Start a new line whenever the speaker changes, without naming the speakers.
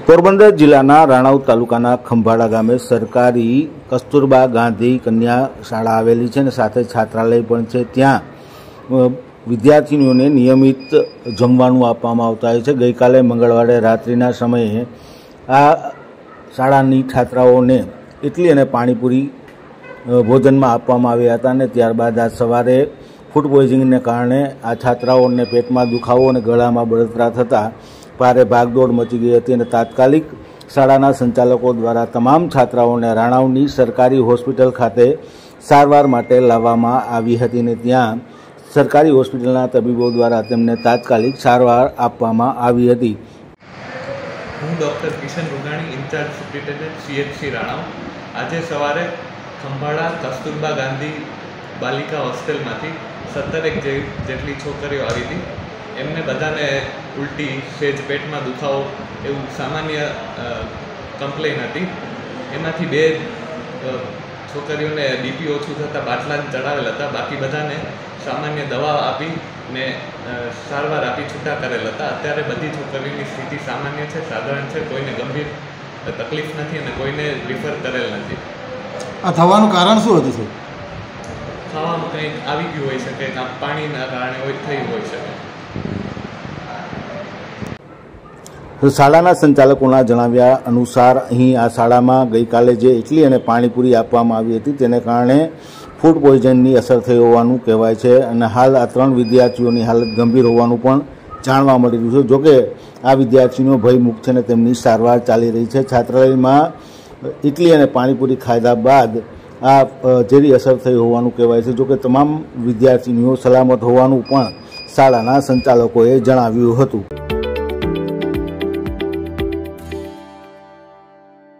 પોરબંદર જિલ્લાના રાણાઉ તાલુકાના ખંભાળા ગામે સરકારી કસ્તુરબા ગાંધી કન્યા શાળા આવેલી છે અને સાથે છાત્રાલય પણ છે। ત્યાં વિદ્યાર્થીનીઓને નિયમિત જમવાનું આપવામાં આવતા હોય છે। ગઈકાલે મંગળવારે રાત્રિના સમયે આ શાળાની છાત્રાઓને ઇડલી અને પાણીપુરી ભોજનમાં આપવામાં આવ્યા હતા અને ત્યારબાદ આજ સવારે ફૂડ પોઈઝનિંગને કારણે આ છાત્રાઓને પેટમાં દુખાવો અને ગળામાં બળતરા થતાં ભારે ભાગદોડ મચી ગઈ હતી અને તાત્કાલિક શાળાના સંચાલકો દ્વારા તમામ છાત્રાઓને રાણાઉની સરકારી હોસ્પિટલ ખાતે સારવાર માટે લાવવામાં આવી હતી અને ત્યાં સરકારી હોસ્પિટલના તબીબો દ્વારા તેમને તાત્કાલિક સારવાર આપવામાં આવી હતી।
હું doctor Kishan Rugani, in charge superintendent CHC Ranau. આજે સવારે ખંભાળા કસ્તુરબા ગાંધી બાલિકા હોસ્ટેલમાંથી 17 જેટલી છોકરીઓ આવી હતી। એમને બધાને ઉલટી, સેજ પેટમાં દુખાવો એવું સામાન્ય કમ્પ્લેન હતી। એમાંથી 2 છોકરીઓને બીપી ઓછું થતાં બાટલા ચડાવેલ હતા। બાકી બધાને સામાન્ય દવા આપી ને સારવાર આપી છૂટા કરેલ હતા। અત્યારે બધી છોકરીઓની સ્થિતિ સામાન્ય છે, સાધારણ છે, કોઈને ગંભીર તકલીફ નથી અને કોઈને રિફર કરેલ નથી।
આ થવાનું કારણ શું હતું સર?
ખાવામાં કંઈક આવી ગયું હોઈ શકે, કાં પાણીના કારણે થયું હોઈ શકે।
શાળાના સંચાલકોના જણાવ્યા અનુસાર અહીં આ શાળામાં ગઈકાલે જે ઇડલી અને પાણીપુરી આપવામાં આવી હતી તેને કારણે ફૂડ પોઈઝનની અસર થઈ હોવાનું કહેવાય છે અને હાલ આ 3 વિદ્યાર્થીઓની હાલત ગંભીર હોવાનું પણ જાણવા મળી રહ્યું છે। જોકે આ વિદ્યાર્થીઓ ભયમુક્ત છે અને તેમની સારવાર ચાલી રહી છે। છાત્રાલયમાં ઇડલી અને પાણીપુરી ખાધા બાદ આ ઝેરી અસર થઈ હોવાનું કહેવાય છે। જોકે તમામ વિદ્યાર્થીનીઓ સલામત હોવાનું પણ શાળાના સંચાલકોએ જણાવ્યું હતું।